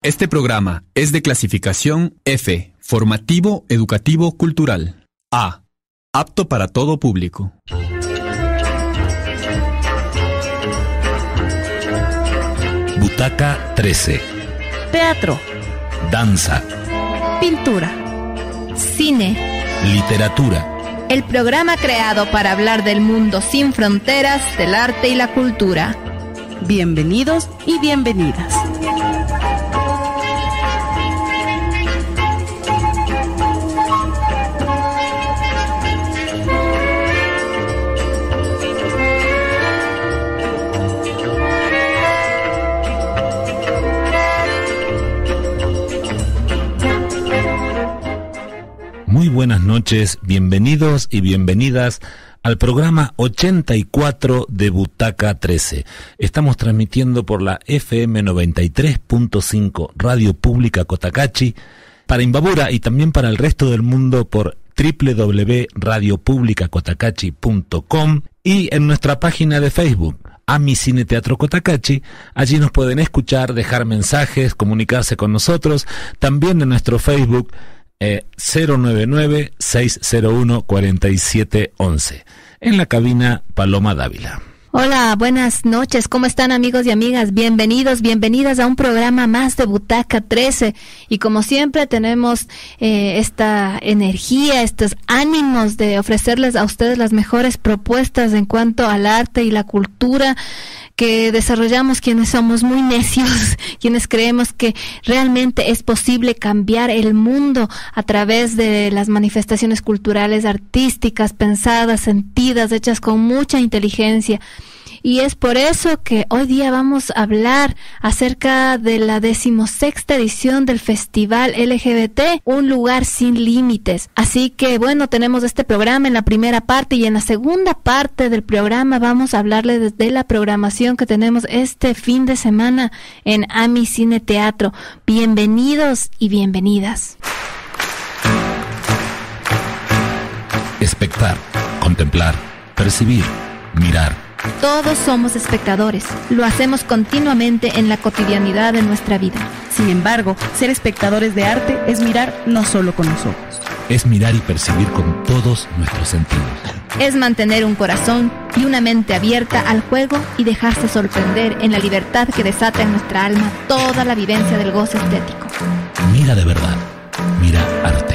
Este programa es de clasificación F, formativo, educativo, cultural. A, apto para todo público. Butaca 13. Teatro. Danza. Pintura. Cine. Literatura. El programa creado para hablar del mundo sin fronteras, del arte y la cultura. Bienvenidos y bienvenidas. Muy buenas noches, bienvenidos y bienvenidas al programa 84 de Butaca 13. Estamos transmitiendo por la FM 93.5 Radio Pública Cotacachi para Imbabura y también para el resto del mundo por www.radiopublicacotacachi.com y en nuestra página de Facebook, AMI Cine Teatro Cotacachi. Allí nos pueden escuchar, dejar mensajes, comunicarse con nosotros. También en nuestro Facebook 099-601-4711. En la cabina Paloma Dávila. Hola, buenas noches, ¿cómo están amigos y amigas? Bienvenidos, bienvenidas a un programa más de Butaca 13 y como siempre tenemos esta energía, estos ánimos de ofrecerles a ustedes las mejores propuestas en cuanto al arte y la cultura que desarrollamos quienes somos muy necios, quienes creemos que realmente es posible cambiar el mundo a través de las manifestaciones culturales, artísticas, pensadas, sentidas, hechas con mucha inteligencia. Y es por eso que hoy día vamos a hablar acerca de la 16ª edición del Festival LGBT, Un Lugar Sin Límites. Así que bueno, tenemos este programa en la primera parte y en la segunda parte del programa vamos a hablarles de la programación que tenemos este fin de semana en AMI Cine Teatro. Bienvenidos y bienvenidas. Espectar, contemplar, percibir, mirar. Todos somos espectadores, lo hacemos continuamente en la cotidianidad de nuestra vida. Sin embargo, ser espectadores de arte es mirar no solo con los ojos. Es mirar y percibir con todos nuestros sentidos. Es mantener un corazón y una mente abierta al juego y dejarse sorprender en la libertad que desata en nuestra alma toda la vivencia del goce estético. Mira de verdad, mira arte.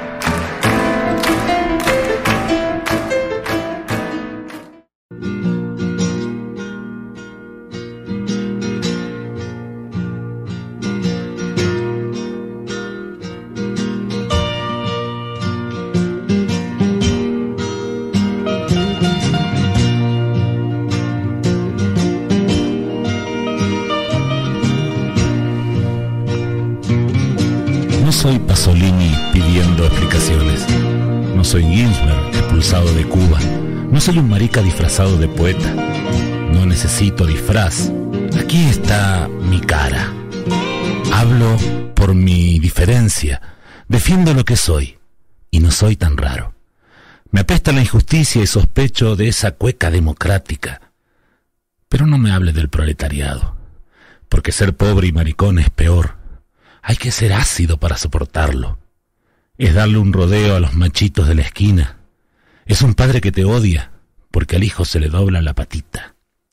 No soy Pasolini pidiendo explicaciones. No soy Ginsberg expulsado de Cuba. No soy un marica disfrazado de poeta. No necesito disfraz. Aquí está mi cara. Hablo por mi diferencia. Defiendo lo que soy. Y no soy tan raro. Me apesta la injusticia y sospecho de esa cueca democrática. Pero no me hable del proletariado. Porque ser pobre y maricón es peor. Hay que ser ácido para soportarlo. Es darle un rodeo a los machitos de la esquina. Es un padre que te odia, porque al hijo se le dobla la patita.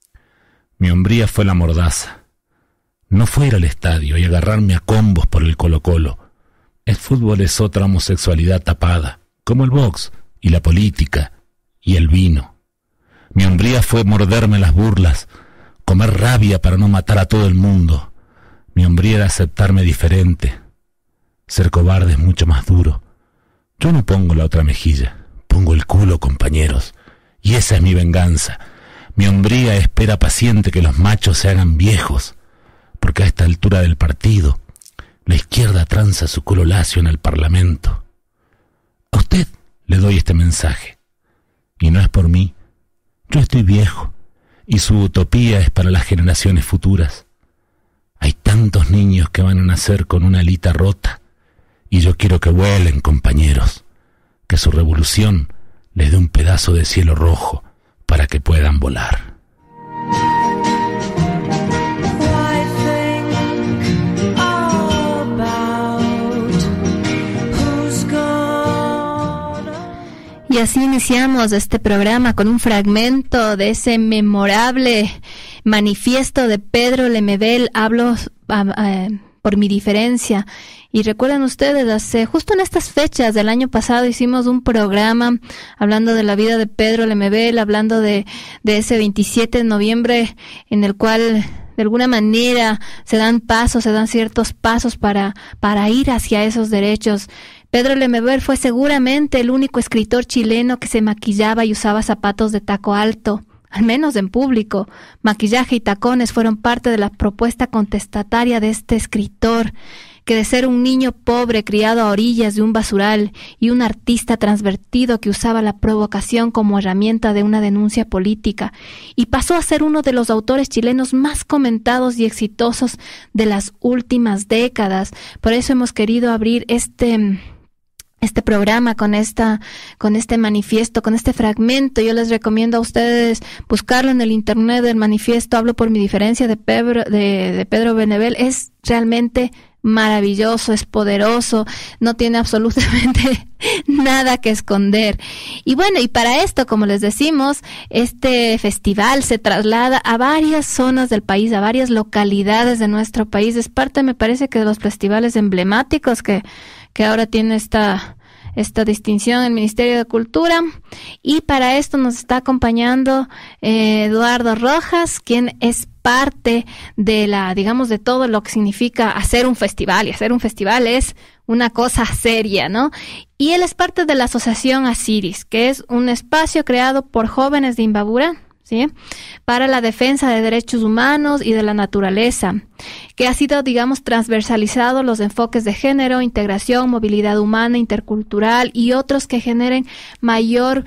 Mi hombría fue la mordaza. No fue ir al estadio y agarrarme a combos por el Colo-Colo. El fútbol es otra homosexualidad tapada, como el box y la política y el vino. Mi hombría fue morderme las burlas, comer rabia para no matar a todo el mundo. Mi hombría era aceptarme diferente. Ser cobarde es mucho más duro. Yo no pongo la otra mejilla, pongo el culo, compañeros. Y esa es mi venganza. Mi hombría espera paciente que los machos se hagan viejos, porque a esta altura del partido, la izquierda tranza su culo lacio en el Parlamento. A usted le doy este mensaje. Y no es por mí. Yo estoy viejo, y su utopía es para las generaciones futuras. Hay tantos niños que van a nacer con una alita rota, y yo quiero que vuelen, compañeros, que su revolución les dé un pedazo de cielo rojo para que puedan volar. I think así iniciamos este programa con un fragmento de ese memorable manifiesto de Pedro Lemebel, Hablo por mi diferencia. Y recuerden ustedes, justo en estas fechas del año pasado hicimos un programa hablando de la vida de Pedro Lemebel, hablando de ese 27 de noviembre en el cual de alguna manera se dan ciertos pasos para ir hacia esos derechos. Pedro Lemebel fue seguramente el único escritor chileno que se maquillaba y usaba zapatos de taco alto, al menos en público. Maquillaje y tacones fueron parte de la propuesta contestataria de este escritor, que de ser un niño pobre criado a orillas de un basural y un artista transvertido que usaba la provocación como herramienta de una denuncia política, y pasó a ser uno de los autores chilenos más comentados y exitosos de las últimas décadas. Por eso hemos querido abrir este programa con este manifiesto, con este fragmento. Yo les recomiendo a ustedes buscarlo en el internet, el manifiesto Hablo por mi diferencia de Pedro Lemebel. Es realmente maravilloso, es poderoso, no tiene absolutamente nada que esconder. Y bueno, y para esto, como les decimos, este festival se traslada a varias zonas del país, a varias localidades de nuestro país. Es parte, me parece, que de los festivales emblemáticos que ahora tiene esta distinción el Ministerio de Cultura. Y para esto nos está acompañando Eduardo Rojas, quien es parte de de todo lo que significa hacer un festival, y hacer un festival es una cosa seria, ¿no? Y él es parte de la Asociación Asiris, que es un espacio creado por jóvenes de Imbabura, ¿sí?, para la defensa de derechos humanos y de la naturaleza, que ha sido, transversalizado los enfoques de género, integración, movilidad humana, intercultural y otros que generen mayor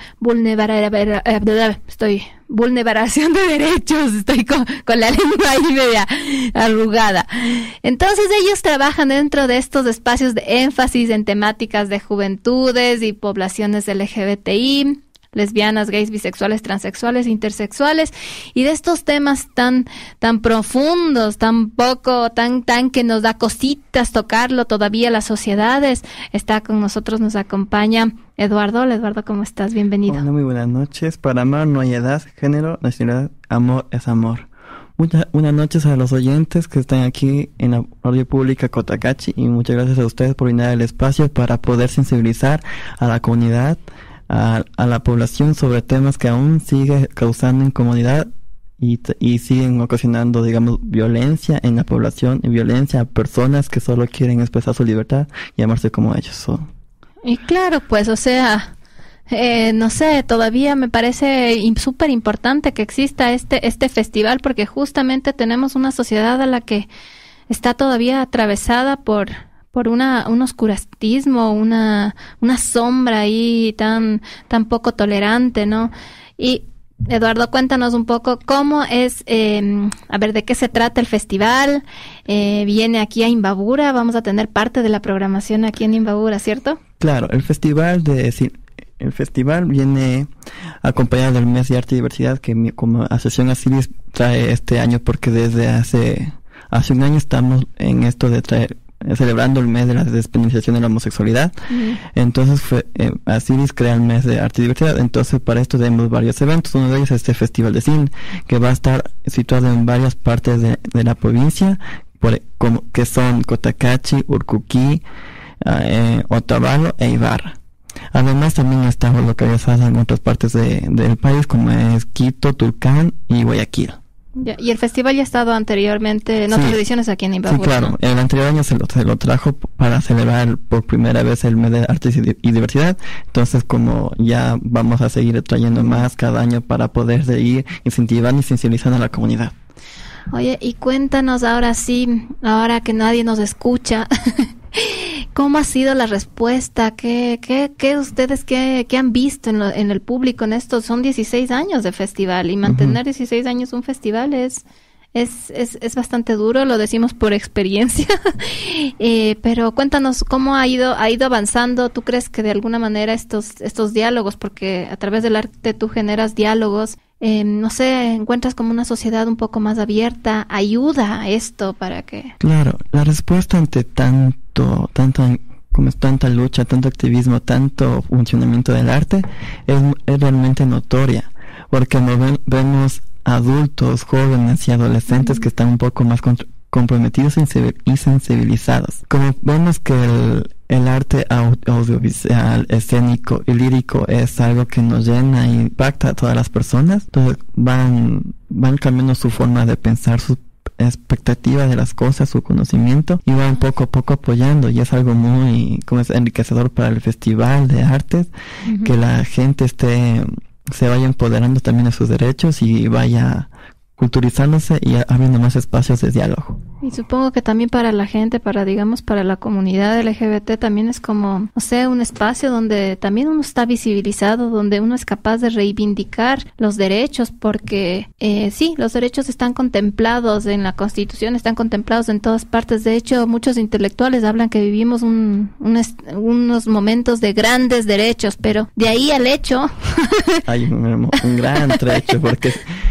vulneración de derechos. Estoy con la lengua ahí media arrugada. Entonces ellos trabajan dentro de estos espacios de énfasis en temáticas de juventudes y poblaciones LGBTI, lesbianas, gays, bisexuales, transexuales, intersexuales, y de estos temas tan profundos, tan que nos da cositas tocarlo todavía las sociedades. Está con nosotros, nos acompaña Eduardo. Hola, Eduardo, ¿cómo estás? Bienvenido. Hola, muy buenas noches. Para amar no hay edad, género, nacionalidad, amor es amor. Buenas noches a los oyentes que están aquí en la radio pública Cotacachi, y muchas gracias a ustedes por brindar el espacio para poder sensibilizar a la comunidad, a la población sobre temas que aún sigue causando incomodidad y siguen ocasionando, violencia en la población y violencia a personas que solo quieren expresar su libertad y amarse como ellos son. Y claro, pues, no sé, todavía me parece súper importante que exista este festival, porque justamente tenemos una sociedad a la que está todavía atravesada por un oscurantismo, una sombra ahí tan poco tolerante, ¿no? Y Eduardo, cuéntanos un poco cómo es, de qué se trata el festival. Viene aquí a Imbabura, vamos a tener parte de la programación aquí en Imbabura, ¿cierto? Claro, el festival viene acompañado del mes de arte y diversidad que como Asociación Asiris trae este año, porque desde hace un año estamos en esto de celebrando el mes de la despenalización de la homosexualidad. Entonces Asiris crea el mes de arte y diversidad. Entonces para esto tenemos varios eventos. Uno de ellos es este festival de cine, que va a estar situado en varias partes de la provincia, que son Cotacachi, Urcuquí, Otavalo e Ibarra. Además también estamos localizados en otras partes del país, como es Quito, Tulcán y Guayaquil. Y el festival ya ha estado anteriormente en otras ediciones aquí en Imbabura. Sí, claro. ¿No? El anterior año se lo trajo para celebrar por primera vez el mes de arte y diversidad. Entonces, como ya vamos a seguir trayendo más cada año para poder seguir incentivando y sensibilizando a la comunidad. Oye, y cuéntanos ahora que nadie nos escucha, ¿cómo ha sido la respuesta? ¿Qué ustedes han visto en el público en estos? Son 16 años de festival, y mantener 16 años un festival es bastante duro, lo decimos por experiencia. Pero cuéntanos cómo ha ido avanzando. ¿Tú crees que de alguna manera estos diálogos, porque a través del arte tú generas diálogos, no sé, encuentras como una sociedad un poco más abierta, ayuda a esto para que... Claro, la respuesta ante tanta como es tanta lucha, tanto activismo, tanto funcionamiento del arte, es realmente notoria, porque vemos adultos, jóvenes y adolescentes que están un poco más comprometidos y sensibilizados. Como vemos que el arte audiovisual, escénico y lírico es algo que nos llena e impacta a todas las personas, entonces van cambiando su forma de pensar, su expectativa de las cosas, su conocimiento, y van poco a poco apoyando, y es algo muy enriquecedor para el festival de artes, que la gente se vaya empoderando también de sus derechos y vaya culturizándose y abriendo más espacios de diálogo. Y supongo que también para la gente, para la comunidad LGBT, también es como, un espacio donde también uno está visibilizado, donde uno es capaz de reivindicar los derechos, porque sí, los derechos están contemplados en la Constitución, están contemplados en todas partes. De hecho, muchos intelectuales hablan que vivimos unos momentos de grandes derechos, pero de ahí al hecho hay un gran trecho, porque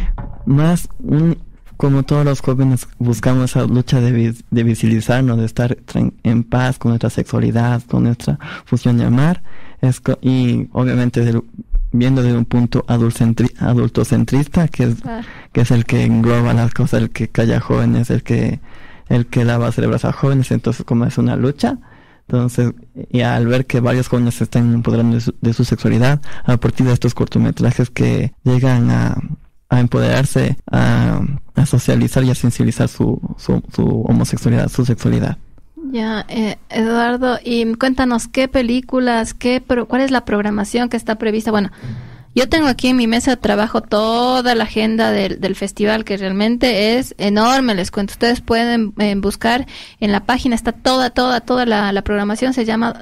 como todos los jóvenes buscamos esa lucha de visibilizarnos, de estar en paz con nuestra sexualidad, con nuestra fusión de amar, y obviamente viendo desde un punto adultocentrista, que es el que engloba las cosas, el que calla jóvenes, el que lava cerebros a jóvenes. Entonces, como es una lucha, entonces, y al ver que varios jóvenes se están empoderando de su sexualidad a partir de estos cortometrajes que llegan a empoderarse, a socializar y a sensibilizar su homosexualidad, su sexualidad. Ya, Eduardo, y cuéntanos qué películas, cuál es la programación que está prevista. Bueno, yo tengo aquí en mi mesa de trabajo toda la agenda del festival, que realmente es enorme, les cuento. Ustedes pueden buscar en la página, está toda la programación, se llama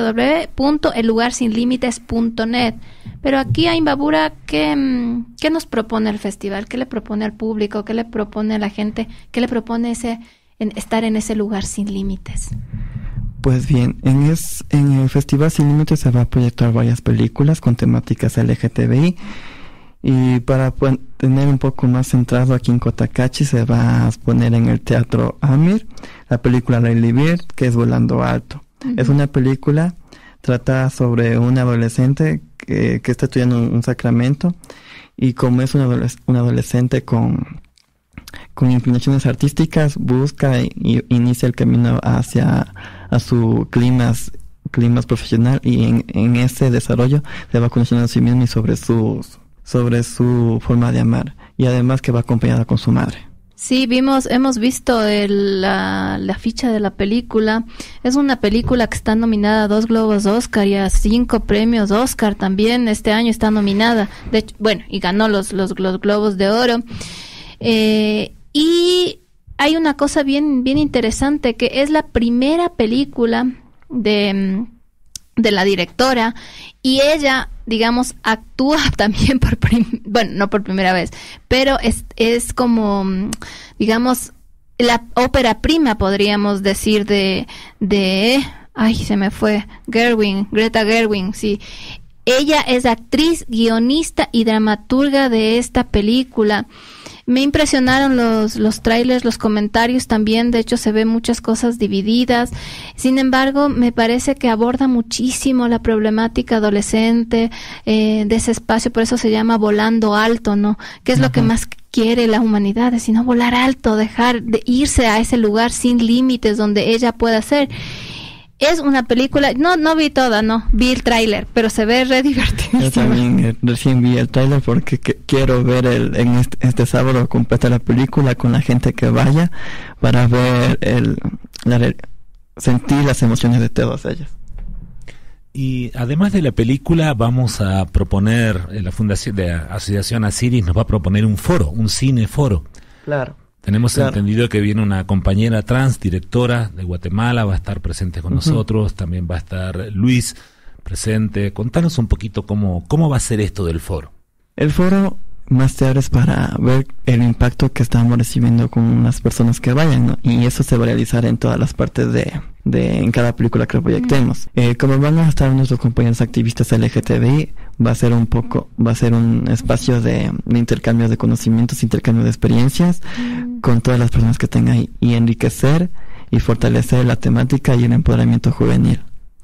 www.ellugarsinlimites.net. Pero aquí a Imbabura, ¿qué nos propone el festival? ¿Qué le propone al público? ¿Qué le propone a la gente? ¿Qué le propone estar en ese lugar sin límites? Pues bien, en el Festival Sin Límites se va a proyectar varias películas con temáticas LGTBI, y para tener un poco más centrado aquí en Cotacachi se va a poner en el Teatro Amir la película Lady Bird, que es Volando Alto. Es una película tratada sobre un adolescente que está estudiando un sacramento, y como es un adolescente con inclinaciones artísticas, busca y inicia el camino hacia su clímax profesional, y en ese desarrollo se va conociendo a sí mismo y sobre su forma de amar, y además que va acompañada con su madre. Sí, hemos visto la ficha de la película. Es una película que está nominada a 2 Globos Oscar y a 5 premios Oscar también. Este año está nominada. De hecho, y ganó los Globos de Oro. Y hay una cosa bien bien que es la primera película de la directora, y ella, digamos, actúa también no por primera vez, pero es como, digamos, la ópera prima, podríamos decir, se me fue, Greta Gerwig, sí. Ella es actriz, guionista y dramaturga de esta película. Me impresionaron los trailers, los comentarios también. De hecho, se ven muchas cosas divididas. Sin embargo, me parece que aborda muchísimo la problemática adolescente de ese espacio. Por eso se llama Volando Alto, ¿no? Que es lo que más quiere la humanidad, es sino volar alto, dejar de irse a ese lugar sin límites donde ella pueda ser. Es una película, no vi toda, vi el tráiler, pero se ve re divertido. Yo también recién vi el tráiler porque quiero ver en este sábado completa la película con la gente que vaya, para ver sentir las emociones de todas ellas. Y además de la película, vamos a proponer, la Fundación de Asociación Asiris nos va a proponer un foro, un cineforo. Claro. Tenemos entendido que viene una compañera trans, directora de Guatemala, va a estar presente con nosotros, también va a estar Luis presente. Contanos un poquito cómo va a ser esto del foro. El foro más tarde es para ver el impacto que estamos recibiendo con las personas que vayan, ¿no? Y eso se va a realizar en todas las partes en cada película que proyectemos. Como van a estar nuestros compañeros activistas LGTBI, va a ser un espacio de intercambio de conocimientos, intercambio de experiencias con todas las personas que tengan ahí, y enriquecer y fortalecer la temática y el empoderamiento juvenil.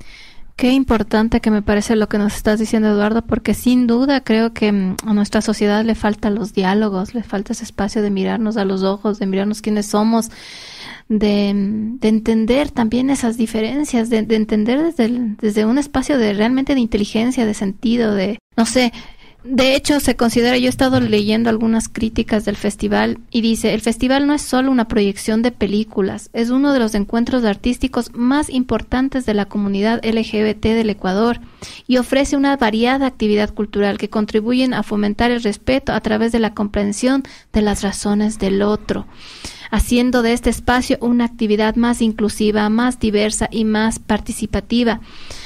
Qué importante que me parece lo que nos estás diciendo, Eduardo, porque sin duda creo que a nuestra sociedad le faltan los diálogos, le falta ese espacio de mirarnos a los ojos, de mirarnos quiénes somos, de entender también esas diferencias, de entender desde un espacio de realmente de inteligencia, de sentido, de, no sé. De hecho, se considera, yo he estado leyendo algunas críticas del festival y dice, el festival no es solo una proyección de películas, es uno de los encuentros artísticos más importantes de la comunidad LGBT del Ecuador y ofrece una variada actividad cultural que contribuyen a fomentar el respeto a través de la comprensión de las razones del otro, haciendo de este espacio una actividad más inclusiva, más diversa y más participativa.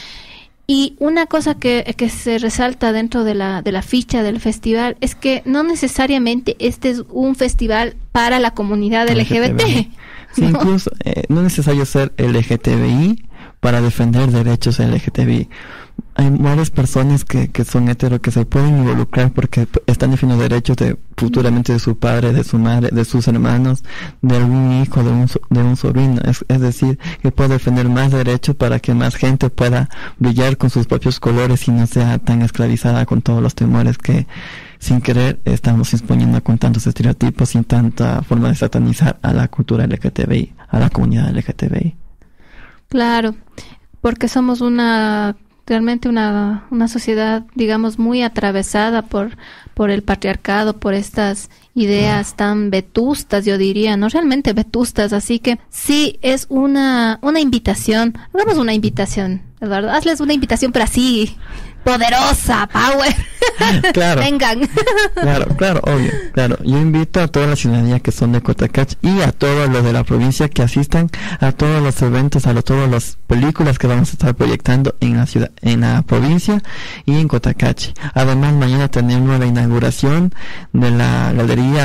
Y una cosa que se resalta dentro de la ficha del festival es que no necesariamente este es un festival para la comunidad LGBT. Sí, ¿no? Incluso no es necesario ser LGTBI para defender derechos LGTBI. Hay varias personas que son heteros que se pueden involucrar porque están defendiendo derechos futuramente de su padre, de su madre, de sus hermanos, de algún hijo, de un sobrino. Es decir, que puede defender más derechos para que más gente pueda brillar con sus propios colores y no sea tan esclavizada con todos los temores que sin querer estamos imponiendo con tantos estereotipos y tanta forma de satanizar a la cultura LGTBI, a la comunidad LGTBI. Claro, porque somos realmente una sociedad, digamos, muy atravesada por el patriarcado, por estas ideas tan vetustas, yo diría, no realmente vetustas, así que sí es una invitación, hagamos una invitación, Eduardo, hazles una invitación, pero así, poderosa, power. Claro. Vengan. Claro, obvio. Claro, yo invito a toda la ciudadanía que son de Cotacachi y a todos los de la provincia que asistan a todos los eventos, a todas las películas que vamos a estar proyectando en la ciudad, en la provincia y en Cotacachi. Además, mañana tenemos la inauguración de la galería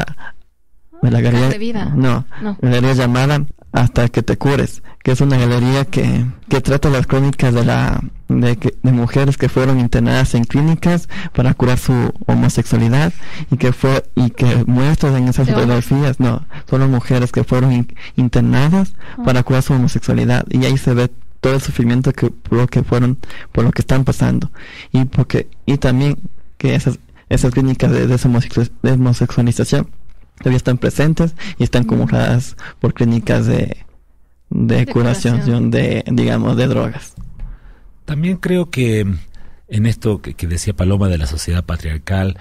galería llamada Hasta que te cures, que es una galería que trata las crónicas de mujeres que fueron internadas en clínicas para curar su homosexualidad y que muestran en esas fotografías, son mujeres que fueron internadas para curar su homosexualidad y ahí se ve todo el sufrimiento por lo que están pasando y también que esas clínicas de homosexualización todavía están presentes y están convocadas por clínicas de curación de drogas. También creo que en esto que decía Paloma de la sociedad patriarcal,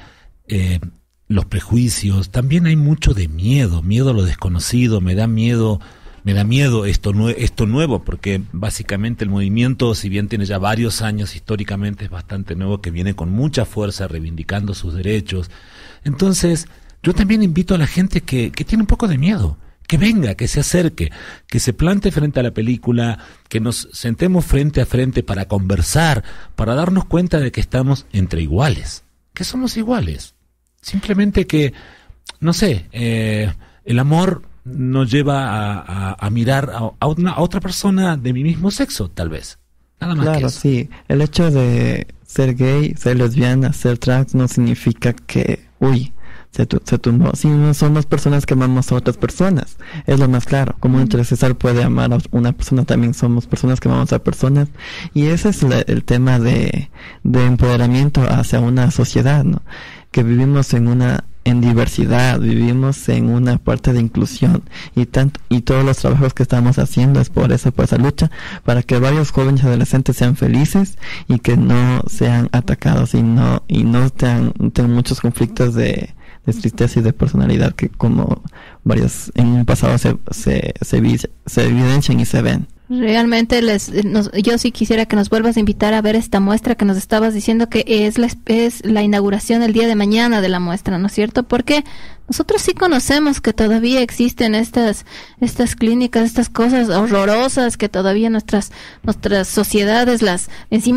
los prejuicios, también hay mucho de miedo a lo desconocido. Me da miedo esto nuevo, porque básicamente el movimiento, si bien tiene ya varios años, históricamente es bastante nuevo, que viene con mucha fuerza reivindicando sus derechos. Entonces, yo también invito a la gente que tiene un poco de miedo, que venga, que se acerque, que se plante frente a la película, que nos sentemos frente a frente para conversar, para darnos cuenta de que estamos entre iguales, que somos iguales. Simplemente que, no sé, el amor nos lleva a mirar a otra persona de mi mismo sexo, tal vez. Nada más. Claro, sí. El hecho de ser gay, ser lesbiana, ser trans no significa que, se tumbó. Sí, no somos personas que amamos a otras personas. Es lo más claro. Como un heterosexual puede amar a una persona, también somos personas que amamos a personas. Y ese es el tema de empoderamiento hacia una sociedad, ¿no? Que vivimos en diversidad, vivimos en una parte de inclusión y todos los trabajos que estamos haciendo es por esa lucha, para que varios jóvenes y adolescentes sean felices y que no sean atacados y no tengan muchos conflictos de tristeza y de personalidad que como varios en un pasado se evidencian y se ven. Realmente yo sí quisiera que nos vuelvas a invitar a ver esta muestra que nos estabas diciendo que es la inauguración el día de mañana de la muestra, ¿no es cierto? Porque nosotros sí conocemos que todavía existen estas clínicas, estas cosas horrorosas que todavía nuestras sociedades las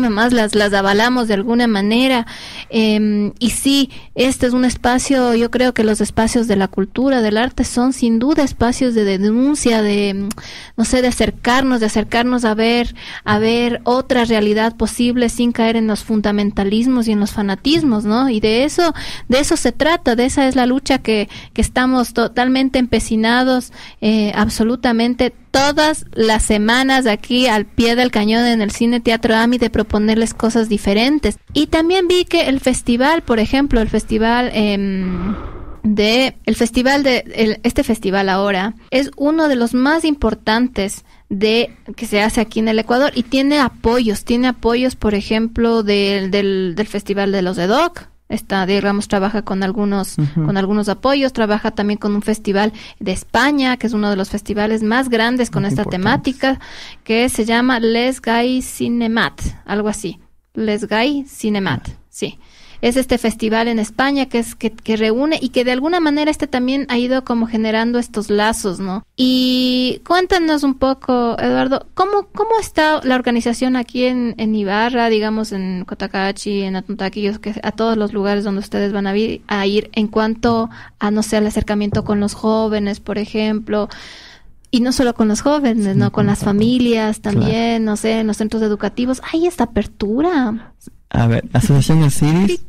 avalamos de alguna manera, y sí, este es un espacio, yo creo que los espacios de la cultura, del arte son sin duda espacios de denuncia, de acercarnos a ver otra realidad posible sin caer en los fundamentalismos y en los fanatismos, ¿no? Y de eso se trata, de esa es la lucha que que estamos totalmente empecinados, absolutamente todas las semanas aquí al pie del cañón en el Cine Teatro AMI, de proponerles cosas diferentes. Y también vi que el festival, por ejemplo, este festival ahora es uno de los más importantes que se hace aquí en el Ecuador, y tiene apoyos, por ejemplo, del Festival de los EDOC. Trabaja con algunos apoyos, trabaja también con un festival de España, que es uno de los festivales más grandes con esta temática, que se llama Les Gai Cinemat, algo así. Les Gai Cinemat, sí. Es este festival en España que reúne, y que de alguna manera también ha ido como generando estos lazos, ¿no? Y cuéntanos un poco, Eduardo, ¿cómo está la organización aquí en Ibarra, digamos, en Cotacachi, en Atuntaqui, a todos los lugares donde ustedes van a ir en cuanto a, no sé, al acercamiento con los jóvenes, por ejemplo? Y no solo con los jóvenes, ¿no? Con las familias también, no sé, en los centros educativos. ¿Hay esta apertura? A ver, Asociación Asiris,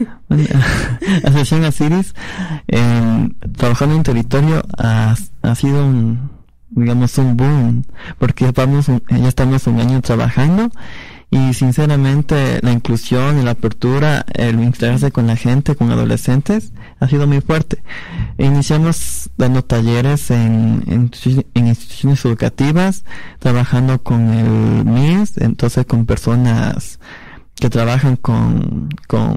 trabajando en territorio ha sido un boom, porque ya estamos un año trabajando, y sinceramente la inclusión y la apertura, el integrarse con la gente, con adolescentes, ha sido muy fuerte. Iniciamos dando talleres en instituciones educativas, trabajando con el MIS, entonces con personas que trabajan con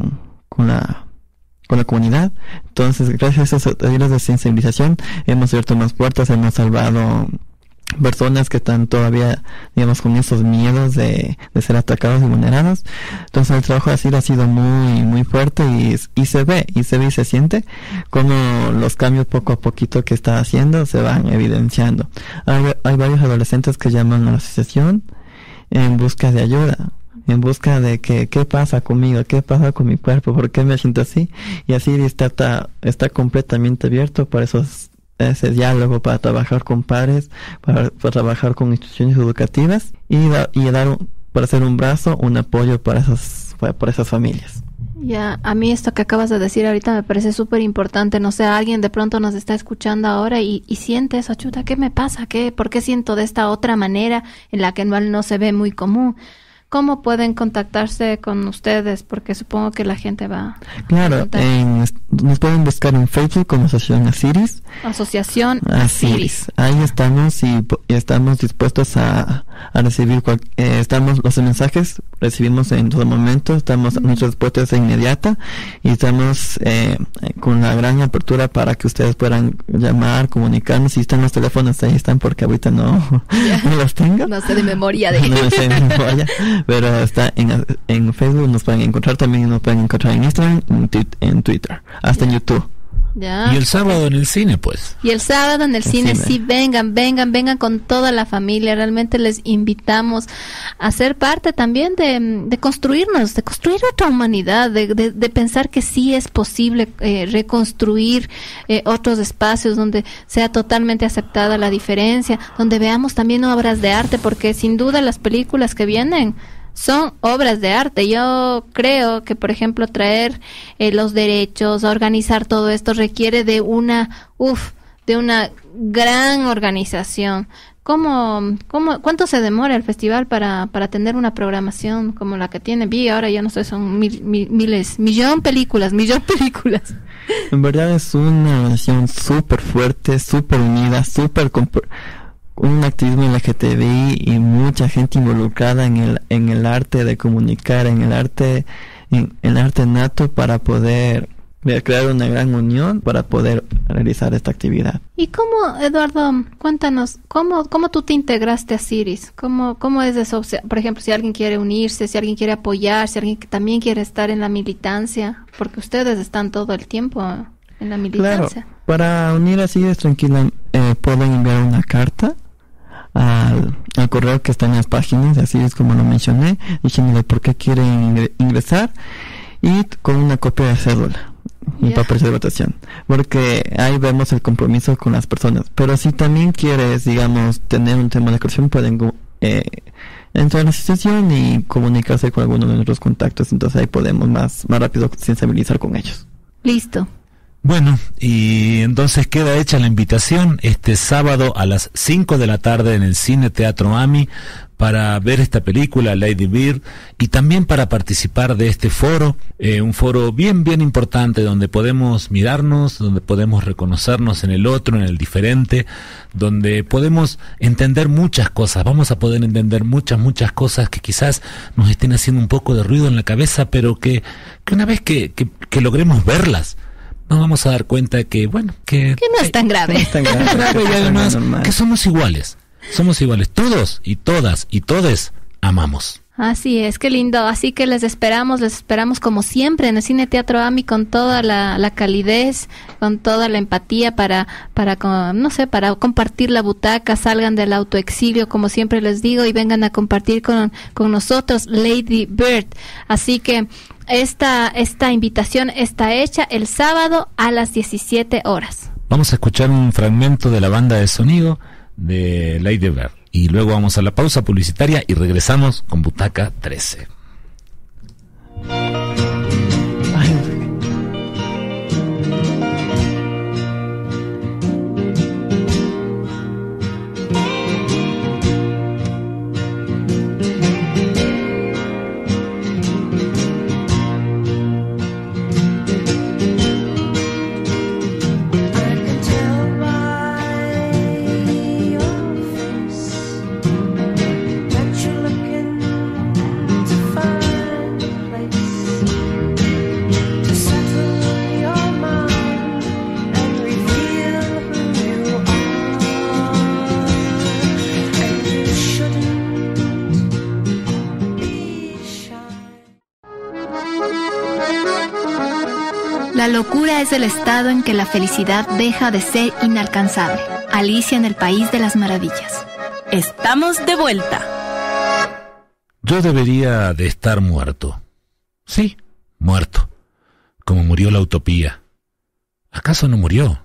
la comunidad. Entonces, gracias a esos talleres de sensibilización, hemos abierto más puertas, hemos salvado personas que están todavía, digamos, con esos miedos de ser atacados y vulnerados. Entonces, el trabajo así ha sido muy, muy fuerte, y se ve y se siente como los cambios poco a poquito que está haciendo se van evidenciando. Hay varios adolescentes que llaman a la asociación en busca de ayuda, en busca de qué pasa conmigo, qué pasa con mi cuerpo, por qué me siento así. Y así está completamente abierto para ese diálogo, para trabajar con padres, para trabajar con instituciones educativas, para hacer un brazo, un apoyo para esas familias. Ya, a mí esto que acabas de decir ahorita me parece súper importante. No sé, alguien de pronto nos está escuchando ahora y siente eso, chuta, ¿qué me pasa? ¿Por qué siento de esta otra manera en la que no se ve muy común? ¿Cómo pueden contactarse con ustedes? Porque supongo que la gente va... Claro, nos pueden buscar en Facebook como Asociación Asiris. Asociación Asiris. Ahí estamos, y estamos dispuestos a recibir los mensajes, recibimos en todo momento, nuestra respuesta es inmediata, y estamos con la gran apertura para que ustedes puedan llamar, comunicarnos. Si están los teléfonos, ahí están, porque ahorita no los tengo. No sé de memoria No sé de memoria. Pero está en Facebook, nos pueden encontrar, también nos pueden encontrar en Instagram, en Twitter, hasta en YouTube. Ya. Y el sábado en el cine, pues. Y el sábado en el cine, sí, vengan con toda la familia. Realmente les invitamos a ser parte también de construirnos, de construir otra humanidad, de pensar que sí es posible reconstruir otros espacios donde sea totalmente aceptada la diferencia, donde veamos también obras de arte, porque sin duda las películas que vienen son obras de arte. Yo creo que, por ejemplo, traer los derechos, organizar todo esto requiere de una gran organización. ¿Cuánto se demora el festival para tener una programación como la que tiene? Ahora ya no sé, son millón películas. En verdad es una organización súper fuerte, súper unida, un activismo LGTBI y mucha gente involucrada en el arte de comunicar, en el arte nato, para poder crear una gran unión para poder realizar esta actividad. ¿Y cómo, Eduardo, cuéntanos, cómo tú te integraste a Asiris? ¿Cómo es eso? O sea, por ejemplo, si alguien quiere unirse, si alguien quiere apoyar, si alguien que también quiere estar en la militancia, porque ustedes están todo el tiempo en la militancia. Claro, para unir a Asiris, tranquila, pueden enviar una carta al correo que está en las páginas, así es como lo mencioné, diciéndole por qué quieren ingresar, y con una copia de cédula y papel de votación, porque ahí vemos el compromiso con las personas. Pero si también quieres, digamos, tener un tema de creación, pueden entrar a la asociación y comunicarse con alguno de nuestros contactos, entonces ahí podemos más rápido sensibilizar con ellos. Listo. Bueno, y entonces queda hecha la invitación este sábado a las 5 de la tarde en el Cine Teatro AMI para ver esta película, Lady Bird, y también para participar de este foro, un foro bien importante donde podemos mirarnos, donde podemos reconocernos en el otro, en el diferente, donde podemos entender muchas cosas. Vamos a poder entender muchas cosas que quizás nos estén haciendo un poco de ruido en la cabeza, pero que una vez que logremos verlas, nos vamos a dar cuenta que, bueno, que no es tan grave. No es tan grave, y además normal. que somos iguales, todos y todas y todes amamos. Así es, qué lindo. Así que les esperamos como siempre en el Cine Teatro AMI con toda la calidez, con toda la empatía para compartir la butaca, salgan del autoexilio, como siempre les digo, y vengan a compartir con nosotros Lady Bird. Así que esta invitación está hecha el sábado a las 17 horas. Vamos a escuchar un fragmento de la banda de sonido de Lady Bird y luego vamos a la pausa publicitaria y regresamos con Butaca 13. La locura es el estado en que la felicidad deja de ser inalcanzable. Alicia en el País de las Maravillas. Estamos de vuelta. Yo debería de estar muerto. Sí, muerto. Como murió la utopía. ¿Acaso no murió?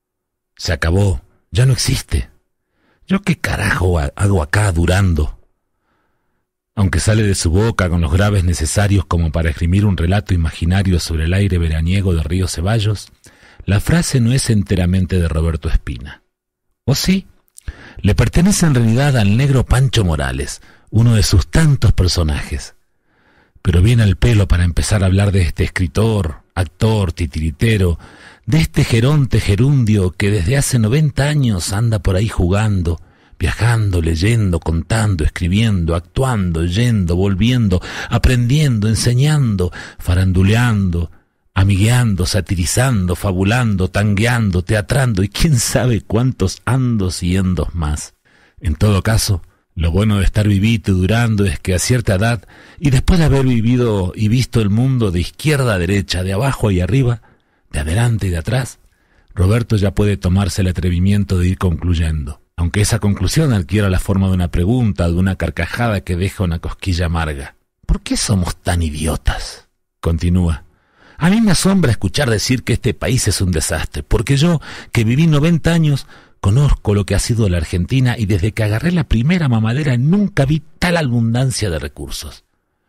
Se acabó. Ya no existe. ¿Yo qué carajo hago acá durando? Aunque sale de su boca con los graves necesarios como para esgrimir un relato imaginario sobre el aire veraniego de Río Ceballos, la frase no es enteramente de Roberto Espina. ¿O sí? Le pertenece en realidad al negro Pancho Morales, uno de sus tantos personajes. Pero viene al pelo para empezar a hablar de este escritor, actor, titiritero, de este geronte gerundio que desde hace 90 años anda por ahí jugando, viajando, leyendo, contando, escribiendo, actuando, yendo, volviendo, aprendiendo, enseñando, faranduleando, amigueando, satirizando, fabulando, tangueando, teatrando y quién sabe cuántos andos y endos más. En todo caso, lo bueno de estar vivito y durando es que a cierta edad, y después de haber vivido y visto el mundo de izquierda a derecha, de abajo y arriba, de adelante y de atrás, Roberto ya puede tomarse el atrevimiento de ir concluyendo. Aunque esa conclusión adquiera la forma de una pregunta, de una carcajada que deja una cosquilla amarga. ¿Por qué somos tan idiotas? Continúa. A mí me asombra escuchar decir que este país es un desastre, porque yo, que viví 90 años, conozco lo que ha sido la Argentina y desde que agarré la primera mamadera nunca vi tal abundancia de recursos.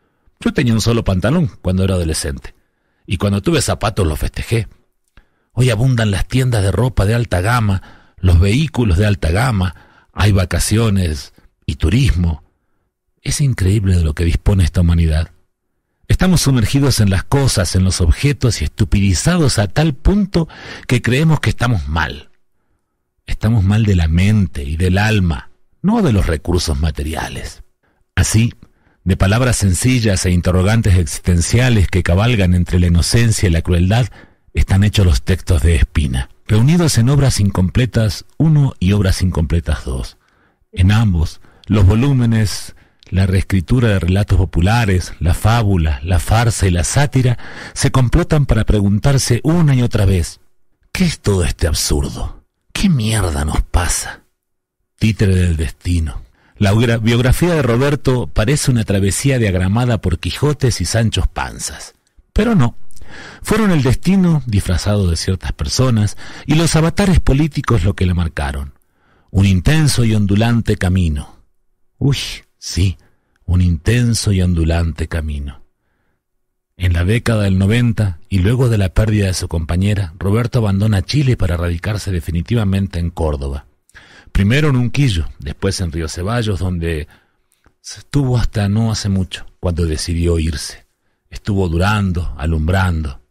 Yo tenía un solo pantalón cuando era adolescente, y cuando tuve zapatos los festejé. Hoy abundan las tiendas de ropa de alta gama, los vehículos de alta gama, hay vacaciones y turismo. Es increíble de lo que dispone esta humanidad. Estamos sumergidos en las cosas, en los objetos y estupidizados a tal punto que creemos que estamos mal. Estamos mal de la mente y del alma, no de los recursos materiales. Así, de palabras sencillas e interrogantes existenciales que cabalgan entre la inocencia y la crueldad, están hechos los textos de Espina, reunidos en Obras Incompletas 1 y Obras Incompletas 2. En ambos, los volúmenes, la reescritura de relatos populares, la fábula, la farsa y la sátira se complotan para preguntarse una y otra vez, ¿qué es todo este absurdo? ¿Qué mierda nos pasa? Títere del destino. La biografía de Roberto parece una travesía diagramada por Quijotes y Sanchos Panzas, pero no. Fueron el destino, disfrazado de ciertas personas, y los avatares políticos lo que le marcaron. Un intenso y ondulante camino. Uy, sí, un intenso y ondulante camino. En la década del 90, y luego de la pérdida de su compañera, Roberto abandona Chile para radicarse definitivamente en Córdoba. Primero en Unquillo, después en Río Ceballos, donde estuvo hasta no hace mucho, cuando decidió irse. Estuvo durando, alumbrando.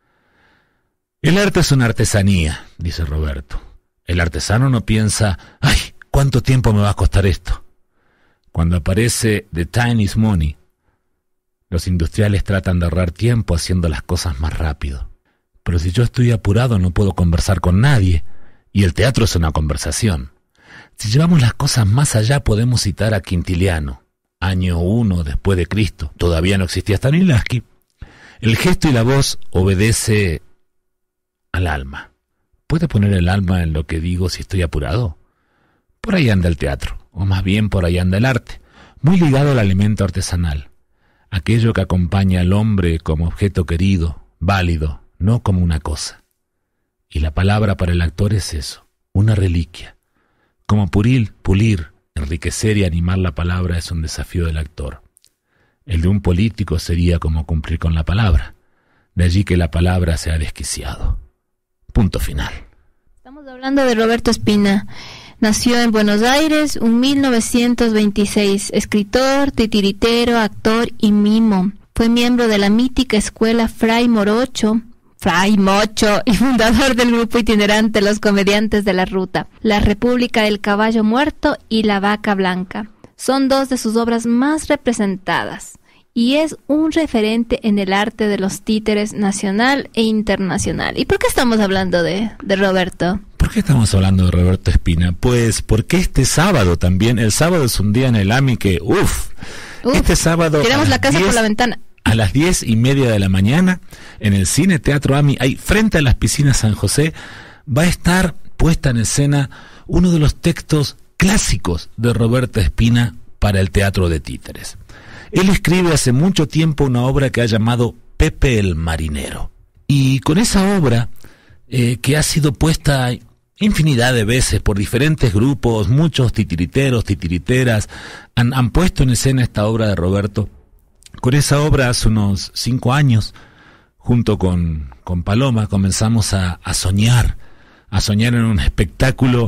El arte es una artesanía, dice Roberto. El artesano no piensa, ¡ay, cuánto tiempo me va a costar esto! Cuando aparece The Time is Money, los industriales tratan de ahorrar tiempo haciendo las cosas más rápido. Pero si yo estoy apurado no puedo conversar con nadie, y el teatro es una conversación. Si llevamos las cosas más allá podemos citar a Quintiliano, año 1 después de Cristo, todavía no existía Stanislavski. El gesto y la voz obedece al alma. ¿Puede poner el alma en lo que digo si estoy apurado? Por ahí anda el teatro, o más bien por ahí anda el arte, muy ligado al alimento artesanal, aquello que acompaña al hombre como objeto querido, válido, no como una cosa. Y la palabra para el actor es eso, una reliquia. Como pulir, enriquecer y animar la palabra es un desafío del actor. El de un político sería como cumplir con la palabra, de allí que la palabra sea desquiciado. Punto final. Estamos hablando de Roberto Espina. Nació en Buenos Aires en 1926, escritor, titiritero, actor y mimo. Fue miembro de la mítica escuela Fray Mocho, y fundador del grupo itinerante Los Comediantes de la Ruta, La República del Caballo Muerto y La Vaca Blanca. Son dos de sus obras más representadas y es un referente en el arte de los títeres nacional e internacional. ¿Y por qué estamos hablando de Roberto? ¿Por qué estamos hablando de Roberto Espina? Pues porque este sábado también, el sábado es un día en el AMI que, este sábado... Tiramos la casa por la ventana. A las 10:30 de la mañana, en el Cine Teatro AMI, ahí frente a las piscinas San José, va a estar puesta en escena uno de los textos clásicos de Roberto Espina para el teatro de títeres. Él escribe hace mucho tiempo una obra que ha llamado Pepe el Marinero. Y con esa obra, que ha sido puesta infinidad de veces por diferentes grupos, muchos titiriteros, titiriteras, han puesto en escena esta obra de Roberto. Con esa obra, hace unos 5 años, junto con Paloma, comenzamos a soñar en un espectáculo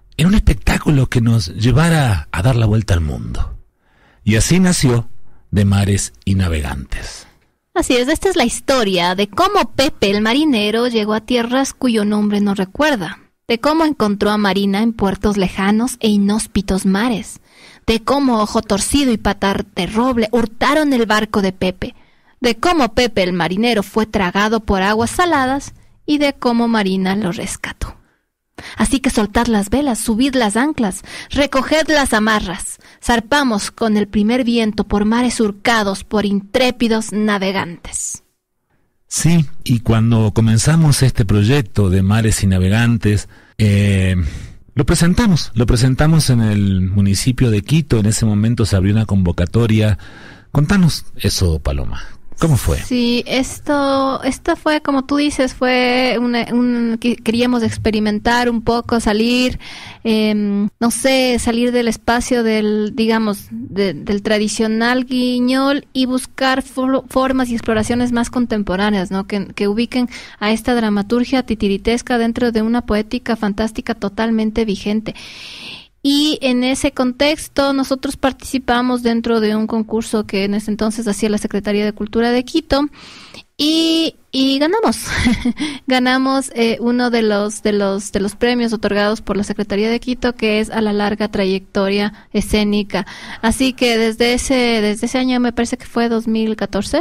que nos llevara a dar la vuelta al mundo. Y así nació De Mares y Navegantes. Así es, esta es la historia de cómo Pepe el marinero llegó a tierras cuyo nombre no recuerda, de cómo encontró a Marina en puertos lejanos e inhóspitos mares, de cómo Ojo Torcido y Patar de Roble hurtaron el barco de Pepe, de cómo Pepe el marinero fue tragado por aguas saladas y de cómo Marina lo rescató. Así que soltad las velas, subid las anclas, recoged las amarras, zarpamos con el primer viento por mares surcados por intrépidos navegantes. Sí, y cuando comenzamos este proyecto de Mares y Navegantes, lo presentamos en el municipio de Quito. En ese momento se abrió una convocatoria. Contanos eso, Paloma. ¿Cómo fue? Sí, esto fue, como tú dices, fue queríamos experimentar un poco, salir, salir del espacio del tradicional guiñol y buscar formas y exploraciones más contemporáneas, ¿no? Que ubiquen a esta dramaturgia titiritesca dentro de una poética fantástica totalmente vigente. Y en ese contexto nosotros participamos dentro de un concurso que en ese entonces hacía la Secretaría de Cultura de Quito y ganamos. Ganamos uno de los premios otorgados por la Secretaría de Quito, que es a la larga trayectoria escénica. Así que desde ese año, me parece que fue 2014,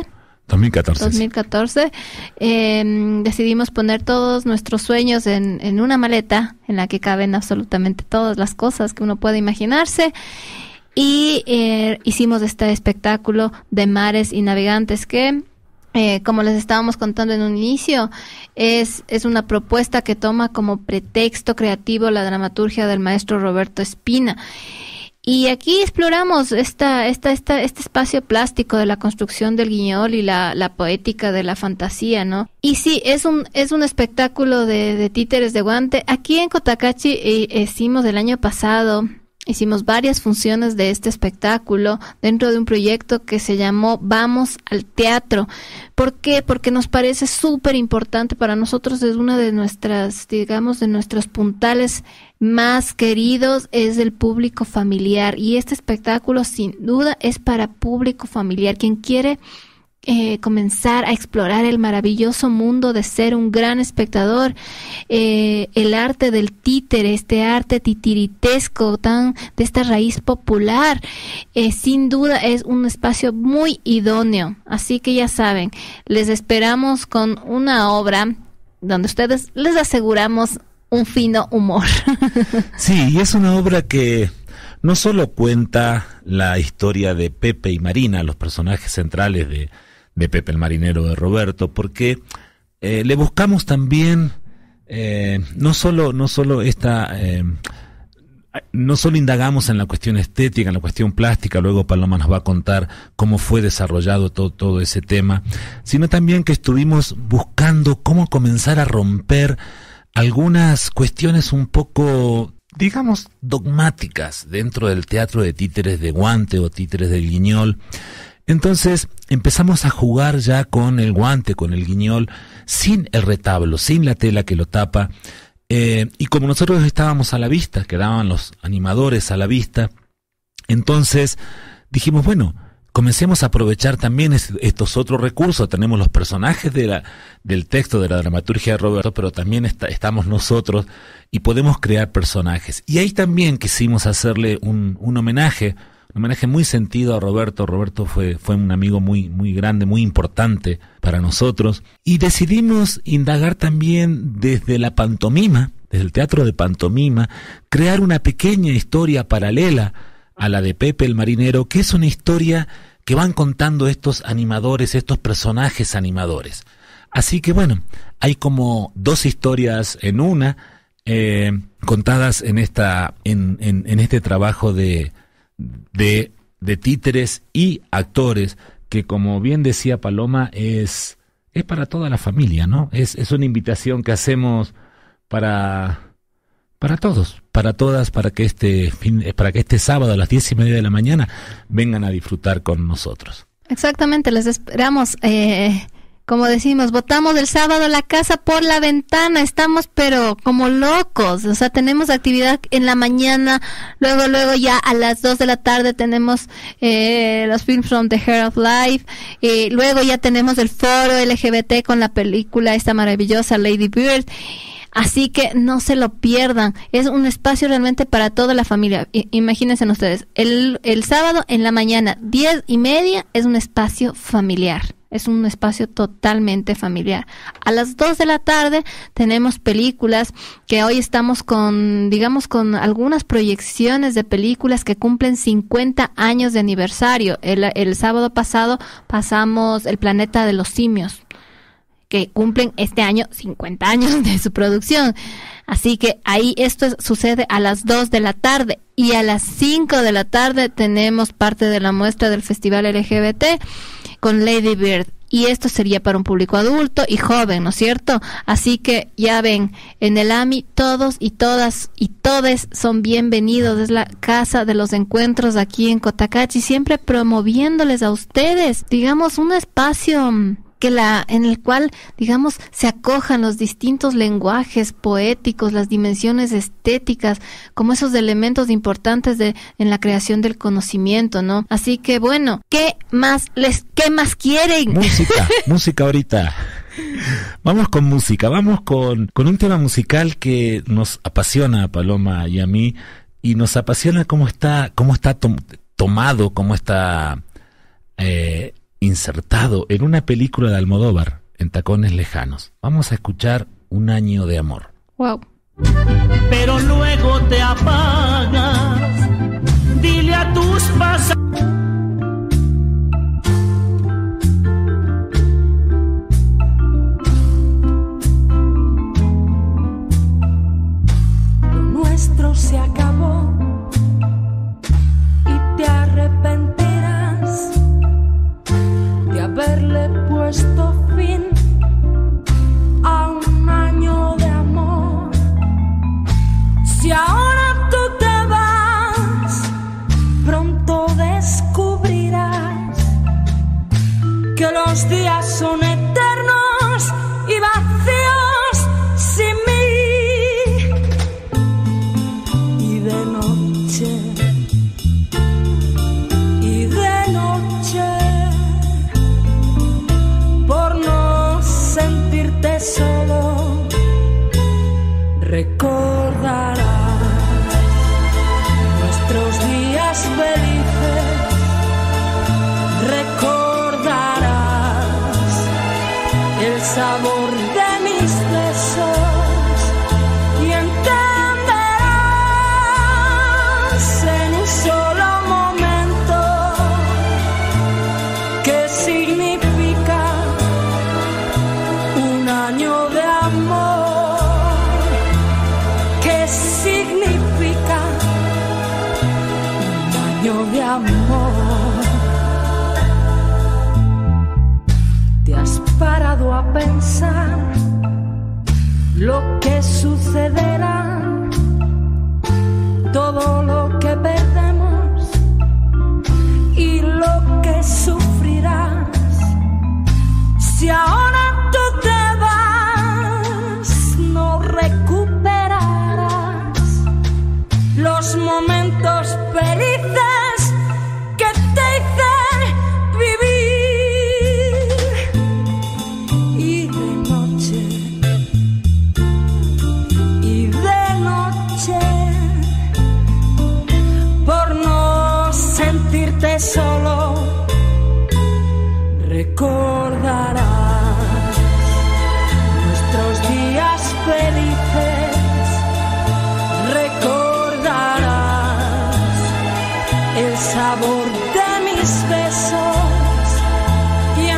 decidimos poner todos nuestros sueños en una maleta en la que caben absolutamente todas las cosas que uno puede imaginarse y hicimos este espectáculo de Mares y Navegantes que, como les estábamos contando en un inicio, es una propuesta que toma como pretexto creativo la dramaturgia del maestro Roberto Espina. Y aquí exploramos este espacio plástico de la construcción del guiñol y la poética de la fantasía, ¿no? Y sí, es un espectáculo de títeres de guante. Aquí en Cotacachi hicimos el año pasado Hicimos varias funciones de este espectáculo dentro de un proyecto que se llamó Vamos al Teatro. ¿Por qué? Porque nos parece súper importante. Para nosotros es una de nuestras, digamos, de nuestros puntales más queridos, es el público familiar. Y este espectáculo sin duda es para público familiar. Quien quiere comenzar a explorar el maravilloso mundo de ser un gran espectador, el arte del títere, este arte titiritesco tan de esta raíz popular, sin duda es un espacio muy idóneo. Así que ya saben, les esperamos con una obra donde ustedes les aseguramos un fino humor. Sí, y es una obra que no solo cuenta la historia de Pepe y Marina, los personajes centrales de Pepe el marinero de Roberto, porque le buscamos también no solo indagamos en la cuestión estética, en la cuestión plástica. Luego Paloma nos va a contar cómo fue desarrollado todo ese tema, sino también que estuvimos buscando cómo comenzar a romper algunas cuestiones un poco, digamos, dogmáticas dentro del teatro de títeres de guante o títeres del guiñol. Entonces empezamos a jugar ya con el guante, con el guiñol, sin el retablo, sin la tela que lo tapa, y como nosotros estábamos a la vista, quedaban los animadores a la vista, entonces dijimos, bueno, comencemos a aprovechar también estos otros recursos. Tenemos los personajes del texto, de la dramaturgia de Roberto, pero también estamos nosotros y podemos crear personajes. Y ahí también quisimos hacerle un homenaje muy sentido a Roberto. Roberto fue un amigo muy grande, muy importante para nosotros. Y decidimos indagar también desde la pantomima, desde el teatro de pantomima, crear una pequeña historia paralela a la de Pepe el marinero, que es una historia que van contando estos animadores, estos personajes animadores. Así que bueno, hay como dos historias en una, contadas en este trabajo de títeres y actores, que como bien decía Paloma, es para toda la familia, ¿no? Es una invitación que hacemos para todos, para todas, para que este sábado a las 10:30 de la mañana vengan a disfrutar con nosotros. Exactamente, les esperamos. Como decimos, botamos el sábado la casa por la ventana, estamos pero como locos. O sea, tenemos actividad en la mañana, luego ya a las 2 de la tarde tenemos los Films from the Heart of Life, luego ya tenemos el foro LGBT con la película esta maravillosa Lady Bird. Así que no se lo pierdan, es un espacio realmente para toda la familia. Imagínense ustedes, el sábado en la mañana 10:30 es un espacio familiar. Es un espacio totalmente familiar. A las 2 de la tarde tenemos películas, que hoy estamos con algunas proyecciones de películas que cumplen 50 años de aniversario. El sábado pasado pasamos El planeta de los simios, que cumplen este año 50 años de su producción. Así que ahí esto sucede a las 2 de la tarde. Y a las 5 de la tarde tenemos parte de la muestra del Festival LGBT con Lady Bird. Y esto sería para un público adulto y joven, ¿no es cierto? Así que ya ven, en el AMI todos y todas y todes son bienvenidos. Es la casa de los encuentros aquí en Cotacachi, siempre promoviéndoles a ustedes, digamos, un espacio en el cual, digamos, se acojan los distintos lenguajes poéticos, las dimensiones estéticas, como esos elementos importantes en la creación del conocimiento, ¿no? Así que bueno, ¿qué más quieren? Música ahorita. Vamos con música, vamos con un tema musical que nos apasiona a Paloma y a mí, y nos apasiona cómo está tomado, cómo está insertado en una película de Almodóvar, En tacones lejanos. Vamos a escuchar Un año de amor. Wow. Pero luego te apagas, dile a tus pasajeros. Lo nuestro se acabó y te arrepentirás de haberle puesto fin a un año de amor. Si ahora tú te vas los días son eternos y vacíos sin mí. Y de noche, por no sentirte solo, recordarás nuestros días felices, recordarás el sabor de mis besos y entenderás en un solo momento qué significa un año de amor, qué significa un año de amor. ¿Te has parado a pensar lo que sucederá? Todo lo que perdemos y lo que sufrirás. Si ahora tú te vas, no recuperarás los momentos felices que te hice vivir. Y de noche, por no sentirte solo, recordarás nuestros días felices, recordarás el sabor de mis besos y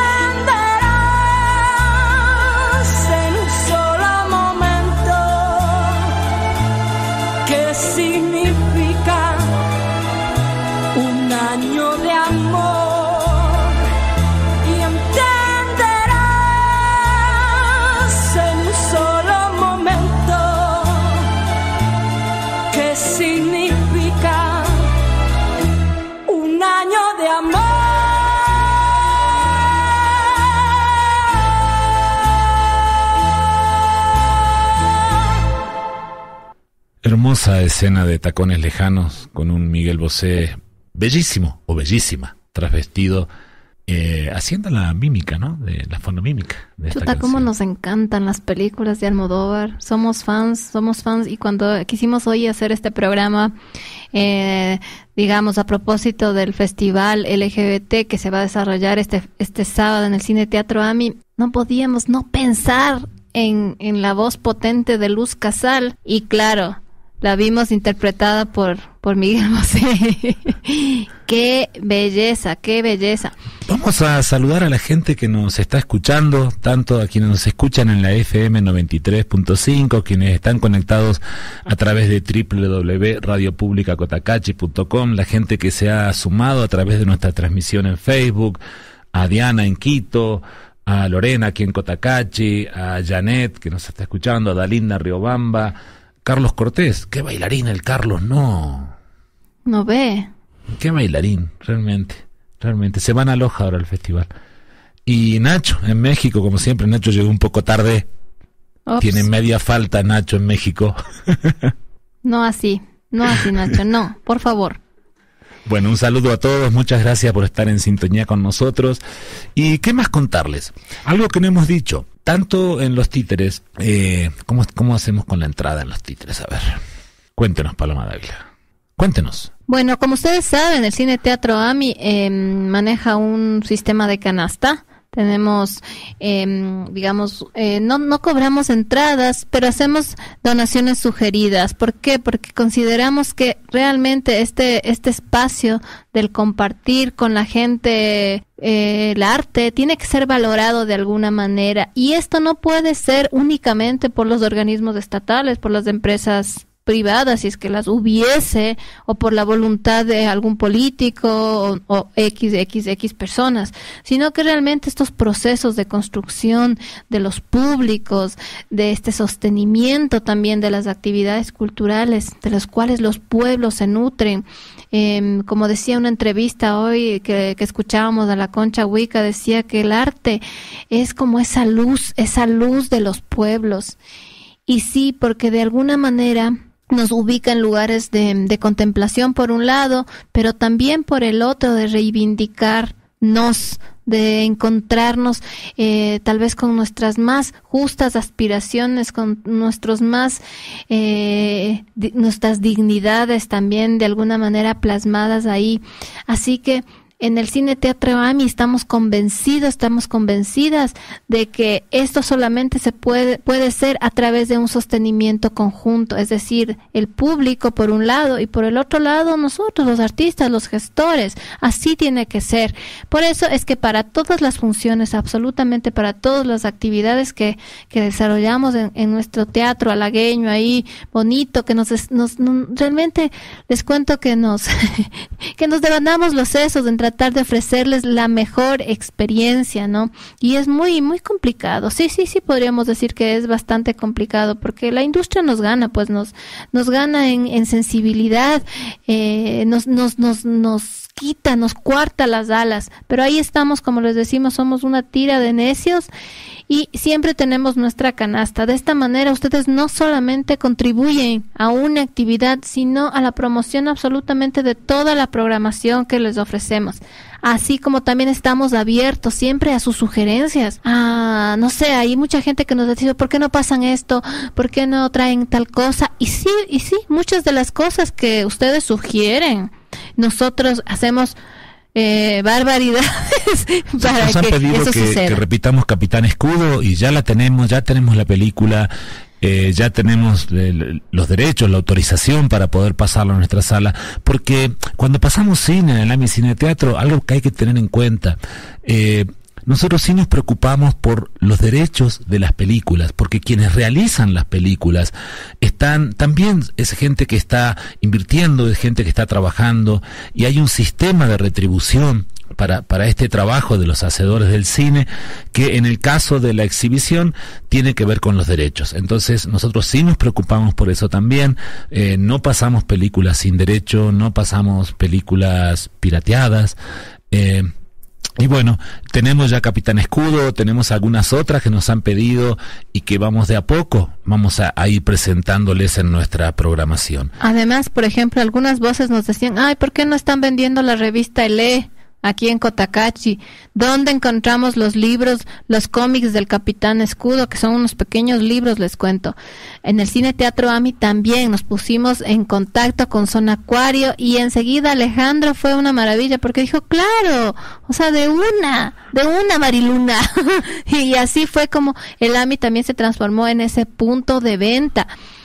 entenderás en un solo momento qué significa un año de amor y entenderás en un solo momento qué significa un año de amor. Hermosa escena de Tacones Lejanos con un Miguel Bosé bellísimo o bellísima, trasvestido, haciendo la mímica, ¿no? De la fonomímica de esta Chuta, cómo canción. nos encantan las películas de Almodóvar. Somos fans y cuando quisimos hoy hacer este programa, digamos, a propósito del festival LGBT que se va a desarrollar este sábado en el Cine Teatro AMI, no podíamos no pensar en la voz potente de Luz Casal, y claro, la vimos interpretada por Miguel Bosé. ¡Qué belleza, qué belleza! Vamos a saludar a la gente que nos está escuchando, tanto a quienes nos escuchan en la FM 93.5, quienes están conectados a través de www.radiopublicacotacachi.com, la gente que se ha sumado a través de nuestra transmisión en Facebook, a Diana en Quito, a Lorena aquí en Cotacachi, a Janet que nos está escuchando, a Dalinda Riobamba, Carlos Cortés. ¡Qué bailarín el Carlos! No ve. ¡Qué bailarín! Realmente se van a Loja ahora al festival. Y Nacho en México, como siempre. Nacho llegó un poco tarde. Ops. Tiene media falta Nacho en México. No así, Nacho, no, por favor. Bueno, un saludo a todos, muchas gracias por estar en sintonía con nosotros. ¿Y qué más contarles? Algo que no hemos dicho, tanto en los títeres, ¿cómo hacemos con la entrada en los títeres? A ver, cuéntenos, Paloma Dávila, cuéntenos. Bueno, como ustedes saben, el Cine Teatro AMI maneja un sistema de canasta. Tenemos, digamos, no cobramos entradas, pero hacemos donaciones sugeridas. ¿Por qué? Porque consideramos que realmente este espacio del compartir con la gente el arte tiene que ser valorado de alguna manera. Y esto no puede ser únicamente por los organismos estatales, por las empresas privadas, si es que las hubiese, o por la voluntad de algún político o X personas, sino que realmente estos procesos de construcción de los públicos, de este sostenimiento también de las actividades culturales, de las cuales los pueblos se nutren. Como decía una entrevista hoy que escuchábamos a la Concha Huica, decía que el arte es como esa luz de los pueblos. Y sí, porque de alguna manera nos ubica en lugares de contemplación por un lado, pero también por el otro, de reivindicarnos, de encontrarnos tal vez con nuestras más justas aspiraciones, con nuestras dignidades también de alguna manera plasmadas ahí. Así que en el Cine Teatro AMI estamos convencidas de que esto solamente se puede ser a través de un sostenimiento conjunto, es decir, el público por un lado y por el otro lado nosotros, los artistas, los gestores. Así tiene que ser. Por eso es que para todas las funciones, absolutamente para todas las actividades que desarrollamos en nuestro teatro halagueño ahí, bonito, que realmente les cuento que nos devandamos los sesos en tratar de ofrecerles la mejor experiencia, ¿no? Y es muy, muy complicado. Sí, podríamos decir que es bastante complicado, porque la industria nos gana, pues nos gana en sensibilidad, nos quita, nos cuarta las alas, pero ahí estamos, como les decimos, somos una tira de necios y siempre tenemos nuestra canasta. De esta manera ustedes no solamente contribuyen a una actividad, sino a la promoción absolutamente de toda la programación que les ofrecemos. Así como también estamos abiertos siempre a sus sugerencias. No sé, hay mucha gente que nos ha dicho, ¿por qué no pasan esto? ¿Por qué no traen tal cosa? Y sí, muchas de las cosas que ustedes sugieren, nosotros hacemos barbaridades para nos han que pedido eso suceda. Que repitamos Capitán Escudo y ya tenemos la película, ya tenemos los derechos, la autorización para poder pasarlo a nuestra sala, porque cuando pasamos cine en el AMI Cine Teatro, algo que hay que tener en cuenta, nosotros sí nos preocupamos por los derechos de las películas, porque quienes realizan las películas también es gente que está invirtiendo, es gente que está trabajando, y hay un sistema de retribución para este trabajo de los hacedores del cine, que en el caso de la exhibición tiene que ver con los derechos. Entonces nosotros sí nos preocupamos por eso también. No pasamos películas sin derecho, no pasamos películas pirateadas. Y bueno, tenemos ya Capitán Escudo, tenemos algunas otras que nos han pedido y que vamos de a poco, vamos a ir presentándoles en nuestra programación. Además, por ejemplo, algunas voces nos decían, ¿por qué no están vendiendo la revista ELE aquí en Cotacachi? ¿Dónde encontramos los libros, los cómics del Capitán Escudo, que son unos pequeños libros, les cuento? En el Cine Teatro AMI también nos pusimos en contacto con Zona Acuario y enseguida Alejandro fue una maravilla porque dijo, claro, o sea, de una Mariluna. Y así fue como el AMI también se transformó en ese punto de venta.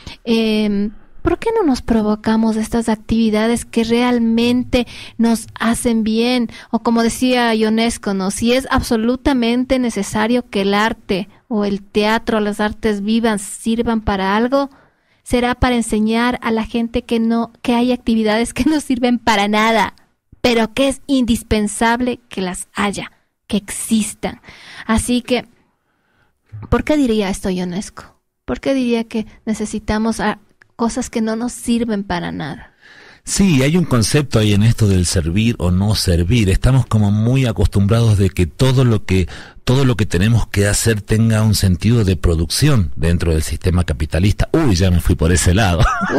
¿Por qué no nos provocamos estas actividades que realmente nos hacen bien? O como decía Ionesco, ¿no? Si es absolutamente necesario que el arte o el teatro, las artes vivas sirvan para algo, será para enseñar a la gente que hay actividades que no sirven para nada, pero que es indispensable que las haya, que existan. Así que, ¿por qué diría esto Ionesco? ¿Por qué diría que necesitamos cosas que no nos sirven para nada? Sí, hay un concepto ahí en esto del servir o no servir. Estamos como muy acostumbrados de que todo lo que tenemos que hacer tenga un sentido de producción dentro del sistema capitalista. Uy, ya me fui por ese lado.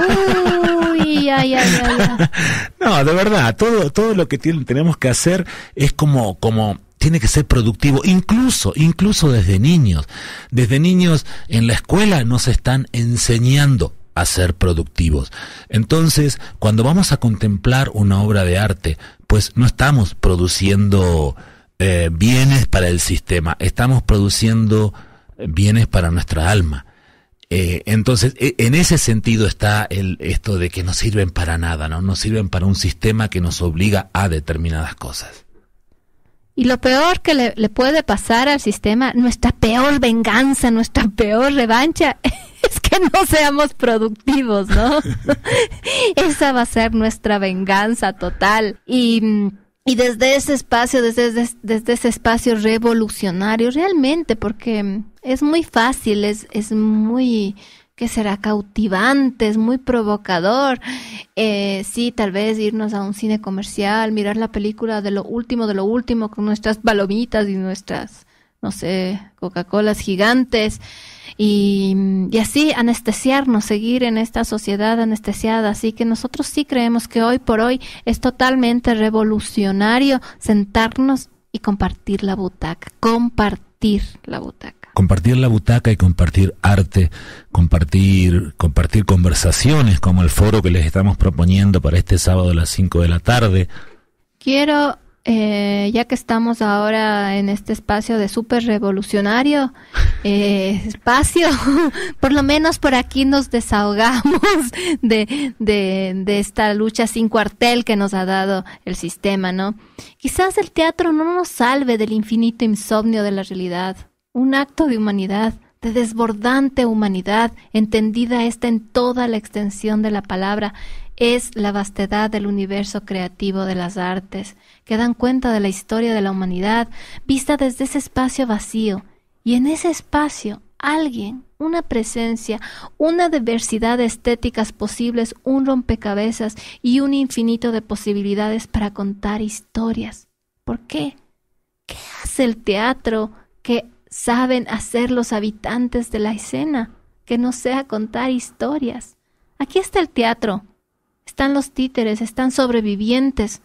Uy, ya. No, de verdad, todo lo que tenemos que hacer es como tiene que ser productivo, incluso desde niños. Desde niños en la escuela nos están enseñando a ser productivos. Entonces, cuando vamos a contemplar una obra de arte, pues no estamos produciendo bienes para el sistema, estamos produciendo bienes para nuestra alma. Entonces, en ese sentido está esto de que no sirven para nada, ¿no? No sirven para un sistema que nos obliga a determinadas cosas. Y lo peor que le puede pasar al sistema, nuestra peor venganza, nuestra peor revancha, es que no seamos productivos, ¿no? Esa va a ser nuestra venganza total. Y desde ese espacio, desde ese espacio revolucionario, realmente, porque es muy fácil, es muy... que será cautivante, es muy provocador. Sí, tal vez irnos a un cine comercial, mirar la película de lo último, con nuestras palomitas y nuestras, no sé, Coca-Colas gigantes, y así anestesiarnos, seguir en esta sociedad anestesiada. Así que nosotros sí creemos que hoy por hoy es totalmente revolucionario sentarnos y compartir la butaca, Compartir la butaca y compartir arte, compartir conversaciones como el foro que les estamos proponiendo para este sábado a las 5 de la tarde. Quiero, ya que estamos ahora en este espacio de súper revolucionario, espacio, por lo menos por aquí nos desahogamos de esta lucha sin cuartel que nos ha dado el sistema, ¿no? Quizás el teatro no nos salve del infinito insomnio de la realidad. Un acto de humanidad, de desbordante humanidad, entendida esta en toda la extensión de la palabra, es la vastedad del universo creativo de las artes, que dan cuenta de la historia de la humanidad, vista desde ese espacio vacío. Y en ese espacio, alguien, una presencia, una diversidad de estéticas posibles, un rompecabezas y un infinito de posibilidades para contar historias. ¿Por qué? ¿Qué hace el teatro que saben hacer los habitantes de la escena, que no sea contar historias? Aquí está el teatro, están los títeres, están sobrevivientes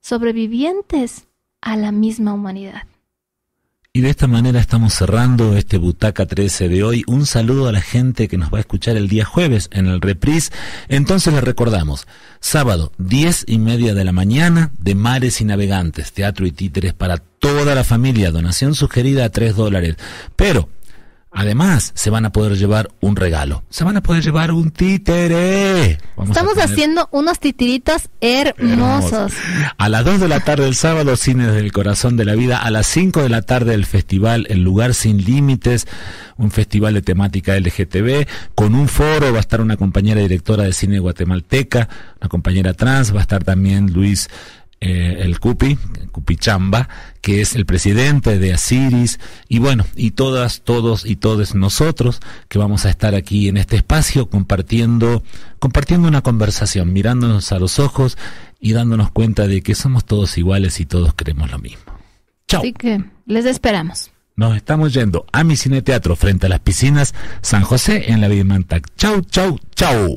a la misma humanidad. Y de esta manera estamos cerrando este Butaca 13 de hoy. Un saludo a la gente que nos va a escuchar el día jueves en el reprise. Entonces les recordamos, sábado 10:30 de la mañana, de Mares y Navegantes, teatro y títeres para toda la familia, donación sugerida a $3. Pero además se van a poder llevar un regalo, se van a poder llevar un títere. Estamos haciendo unos titiritos hermosos. A las 2 de la tarde el sábado, Cine desde el Corazón de la Vida. A las 5 de la tarde el festival El Lugar Sin Límites, un festival de temática LGTB, con un foro. Va a estar una compañera directora de cine guatemalteca, una compañera trans, va a estar también Luis el Cupi Chamba, que es el presidente de Asiris, y bueno, y todas, todos y todes nosotros que vamos a estar aquí en este espacio compartiendo una conversación, mirándonos a los ojos y dándonos cuenta de que somos todos iguales y todos queremos lo mismo. Chao. Así que les esperamos. Nos estamos yendo a mi cine teatro frente a las piscinas San José en la Vimantac. Chau, chau, chau.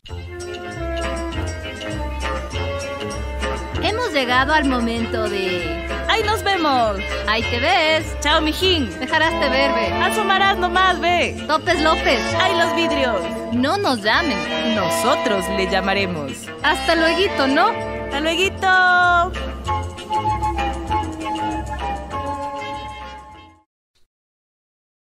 Hemos llegado al momento de... ¡Ahí nos vemos! ¡Ahí te ves! ¡Chao, mijín! Dejarás de verme. Asomarás nomás, ve. López López. ¡Ay, los vidrios! No nos llamen. Nosotros le llamaremos. Hasta lueguito, ¿no? ¡Hasta lueguito!